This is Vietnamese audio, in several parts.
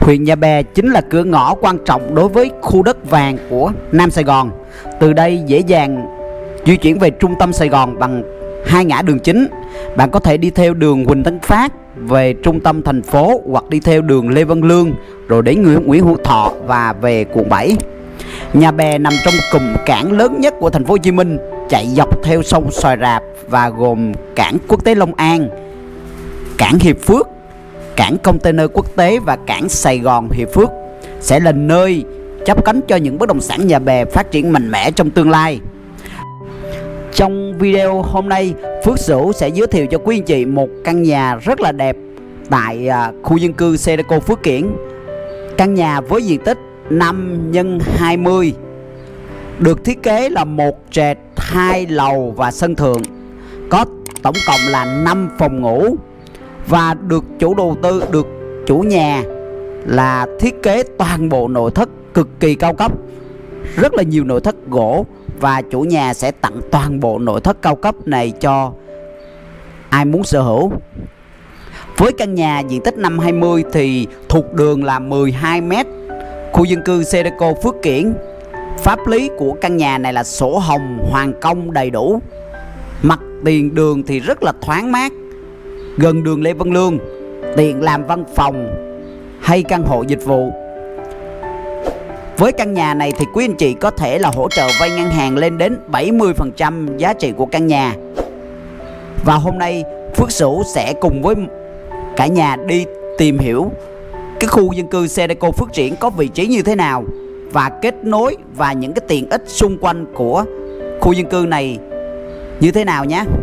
Huyện Nhà Bè chính là cửa ngõ quan trọng đối với khu đất vàng của Nam Sài Gòn. Từ đây dễ dàng di chuyển về trung tâm Sài Gòn bằng hai ngã đường chính. Bạn có thể đi theo đường Huỳnh Tấn Phát về trung tâm thành phố, hoặc đi theo đường Lê Văn Lương rồi đến Nguyễn Hữu Thọ và về quận 7. Nhà Bè nằm trong cụm cảng lớn nhất của thành phố Hồ Chí Minh, chạy dọc theo sông Xoài Rạp và gồm cảng quốc tế Long An, cảng Hiệp Phước, cảng container quốc tế và cảng Sài Gòn Hiệp Phước, sẽ là nơi chắp cánh cho những bất động sản Nhà Bè phát triển mạnh mẽ trong tương lai. Trong video hôm nay, Phước Sửu sẽ giới thiệu cho quý anh chị một căn nhà rất là đẹp tại khu dân cư Sedeco Phước Kiển. Căn nhà với diện tích 5x20, được thiết kế là một trệt, 2 lầu và sân thượng, có tổng cộng là 5 phòng ngủ, và được chủ đầu tư, được chủ nhà là thiết kế toàn bộ nội thất cực kỳ cao cấp, rất là nhiều nội thất gỗ, và chủ nhà sẽ tặng toàn bộ nội thất cao cấp này cho ai muốn sở hữu. Với căn nhà diện tích 5x20 thì thuộc đường là 12 m, khu dân cư Sedeco Phước Kiển. Pháp lý của căn nhà này là sổ hồng hoàn công đầy đủ. Mặt tiền đường thì rất là thoáng mát, gần đường Lê Văn Lương, tiện làm văn phòng hay căn hộ dịch vụ. Với căn nhà này thì quý anh chị có thể là hỗ trợ vay ngân hàng lên đến 70% giá trị của căn nhà. Và hôm nay Phước Sửu sẽ cùng với cả nhà đi tìm hiểu cái khu dân cư Sedeco Phước Kiển có vị trí như thế nào, và kết nối và những cái tiện ích xung quanh của khu dân cư này như thế nào nhé.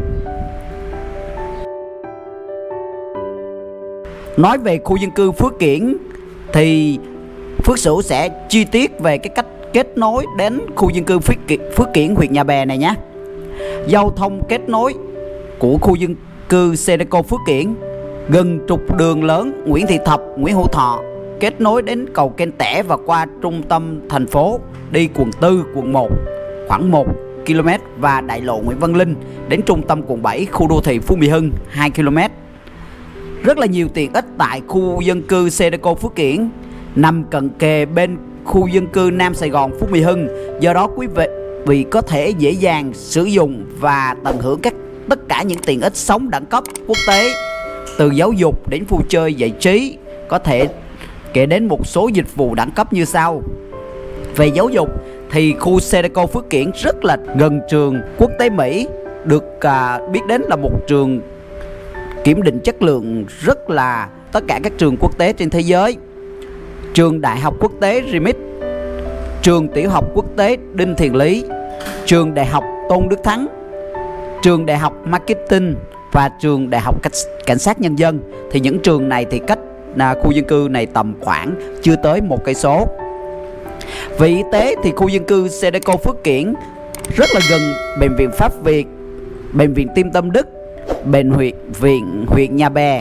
Nói về khu dân cư Phước Kiển thì Phước Sửu sẽ chi tiết về cái cách kết nối đến khu dân cư Phước Kiển huyện Nhà Bè này nhé. Giao thông kết nối của khu dân cư Sedeco Phước Kiển gần trục đường lớn Nguyễn Thị Thập, Nguyễn Hữu Thọ, kết nối đến cầu Kênh Tẻ và qua trung tâm thành phố đi quận 4, quận 1 khoảng 1 km, và đại lộ Nguyễn Văn Linh đến trung tâm quận 7, khu đô thị Phú Mỹ Hưng 2 km. Rất là nhiều tiện ích tại khu dân cư Sedeco Phước Kiển, nằm cận kề bên khu dân cư Nam Sài Gòn Phú Mỹ Hưng. Do đó quý vị có thể dễ dàng sử dụng và tận hưởng tất cả những tiện ích sống đẳng cấp quốc tế, từ giáo dục đến vui chơi giải trí. Có thể kể đến một số dịch vụ đẳng cấp như sau. Về giáo dục thì khu Sedeco Phước Kiển rất là gần trường quốc tế Mỹ, được biết đến là một trường kiểm định chất lượng rất là tất cả các trường quốc tế trên thế giới. Trường Đại học Quốc tế RIMIT, trường Tiểu học Quốc tế Đinh Thiện Lý, trường Đại học Tôn Đức Thắng, trường Đại học Marketing và trường Đại học Cảnh sát Nhân dân. Thì những trường này thì cách khu dân cư này tầm khoảng chưa tới 1 cây số. Về y tế thì khu dân cư Sedeco Phước Kiển rất là gần bệnh viện Pháp Việt, bệnh viện Tim Tâm Đức, bệnh viện huyện Nhà Bè.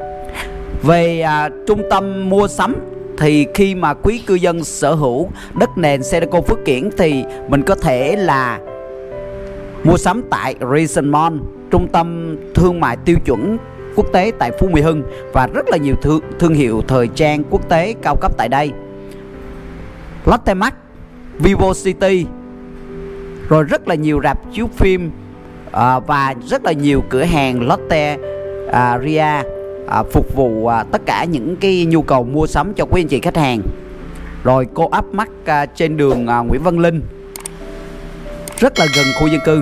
Về trung tâm mua sắm thì khi mà quý cư dân sở hữu đất nền Sedeco Phước Kiển thì mình có thể là mua sắm tại Risen Mall, trung tâm thương mại tiêu chuẩn quốc tế tại Phú Mỹ Hưng, và rất là nhiều thương hiệu thời trang quốc tế cao cấp tại đây. Lotte Mart, Vivo City, rồi rất là nhiều rạp chiếu phim và rất là nhiều cửa hàng Lotte Ria phục vụ tất cả những cái nhu cầu mua sắm cho quý anh chị khách hàng. Rồi Co-op Mart trên đường Nguyễn Văn Linh, rất là gần khu dân cư.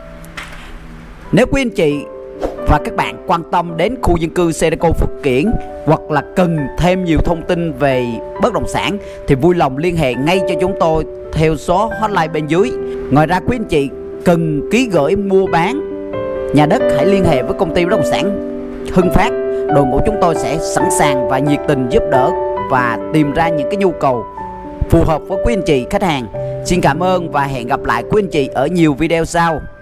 Nếu quý anh chị và các bạn quan tâm đến khu dân cư Sedeco Phước Kiển, hoặc là cần thêm nhiều thông tin về bất động sản, thì vui lòng liên hệ ngay cho chúng tôi theo số hotline bên dưới. Ngoài ra quý anh chị cần ký gửi mua bán nhà đất, hãy liên hệ với công ty bất động sản Hưng Phát. Đội ngũ chúng tôi sẽ sẵn sàng và nhiệt tình giúp đỡ và tìm ra những cái nhu cầu phù hợp với quý anh chị khách hàng. Xin cảm ơn và hẹn gặp lại quý anh chị ở nhiều video sau.